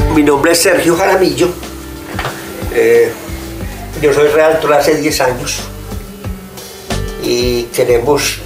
Mi nombre es Sergio Jaramillo. Yo soy realtor hace 10 años y queremos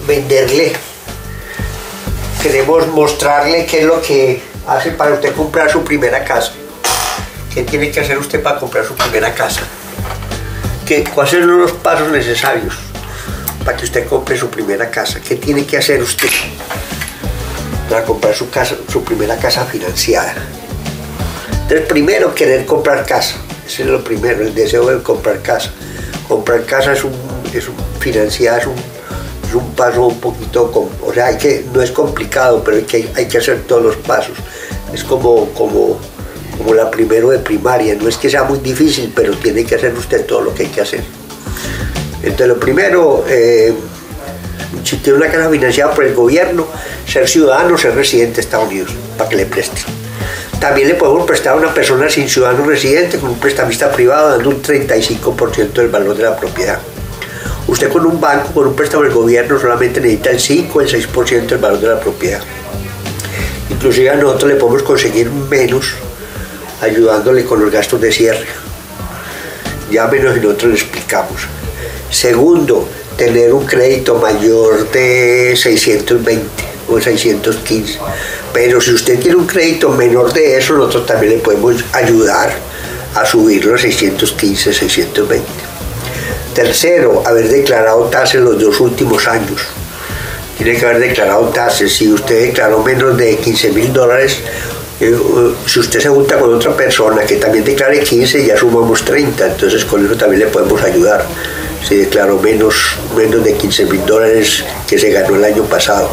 mostrarle qué es lo que hace para usted comprar su primera casa. ¿Qué tiene que hacer usted para comprar su primera casa? ¿Cuáles son los pasos necesarios para que usted compre su primera casa? ¿Qué tiene que hacer usted para comprar su primera casa financiada? Entonces, primero, querer comprar casa. Ese es lo primero, el deseo de comprar casa. Comprar casa financiada es un paso un poquito, o sea, no es complicado, pero hay que hacer todos los pasos. Es como la primero de primaria, no es que sea muy difícil, pero tiene que hacer usted todo lo que hay que hacer. Entonces, lo primero, si tiene una casa financiada por el gobierno, ser ciudadano, ser residente de Estados Unidos, para que le presten. También le podemos prestar a una persona sin ciudadano residente con un prestamista privado, dando un 35% del valor de la propiedad. Usted con un banco, con un préstamo del gobierno, solamente necesita el 5 o el 6% del valor de la propiedad. Inclusive a nosotros le podemos conseguir menos, ayudándole con los gastos de cierre. Ya menos y nosotros le explicamos. Segundo, tener un crédito mayor de 620 o 615. Pero si usted tiene un crédito menor de eso, nosotros también le podemos ayudar a subirlo a 615, 620. Tercero, haber declarado tasas los 2 últimos años. Tiene que haber declarado tasas. Si usted declaró menos de $15,000, si usted se junta con otra persona que también declare 15, ya sumamos 30. Entonces con eso también le podemos ayudar. Si declaró menos de $15,000 que se ganó el año pasado.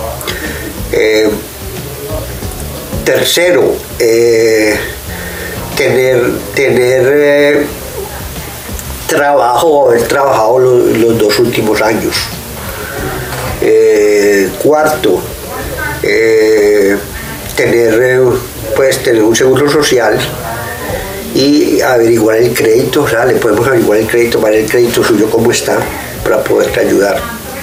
Tercero, tener trabajo, haber trabajado los 2 últimos años. Cuarto, tener un seguro social y averiguar el crédito. O sea, le podemos averiguar el crédito, ver el crédito suyo cómo está, para poderle ayudar.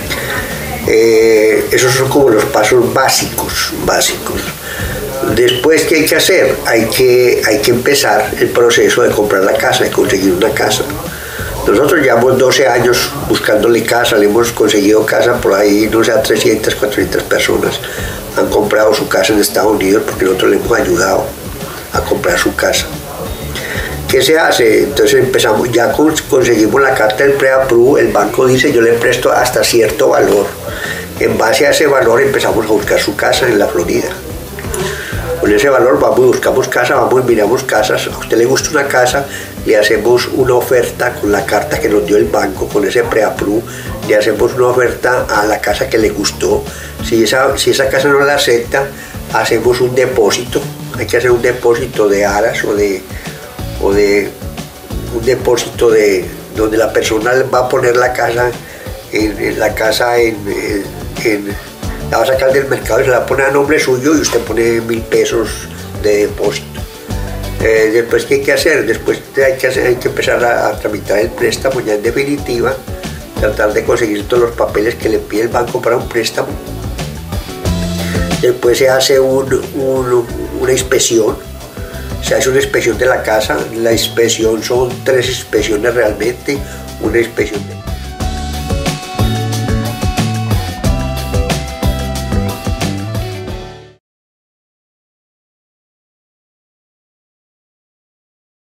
Esos son como los pasos básicos. Después, ¿qué hay que hacer? Hay que empezar el proceso de comprar la casa, de conseguir una casa. Nosotros llevamos 12 años buscándole casa, le hemos conseguido casa por ahí, no sé, a 300, 400 personas han comprado su casa en Estados Unidos porque nosotros le hemos ayudado a comprar su casa. ¿Qué se hace? Entonces empezamos, ya conseguimos la carta del pre-approve, el banco dice yo le presto hasta cierto valor. En base a ese valor empezamos a buscar su casa en la Florida. Con ese valor vamos y buscamos casa, vamos y miramos casas. A usted le gusta una casa, le hacemos una oferta con la carta que nos dio el banco, con ese pre-approve, le hacemos una oferta a la casa que le gustó. Si esa casa no la acepta, hacemos un depósito. Hay que hacer un depósito de aras o de un depósito donde la persona va a poner la casa la va a sacar del mercado y se la pone a nombre suyo y usted pone 1,000 pesos de depósito. Después, ¿qué hay que hacer? Después hay que empezar a tramitar el préstamo ya en definitiva, tratar de conseguir todos los papeles que le pide el banco para un préstamo. Después se hace una inspección. Se hace una inspección de la casa. La inspección son 3 inspecciones realmente. Una inspección